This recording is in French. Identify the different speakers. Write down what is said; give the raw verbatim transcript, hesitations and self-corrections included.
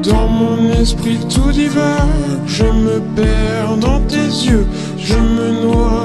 Speaker 1: Dans mon esprit tout divague, je me perds dans tes yeux, je me noie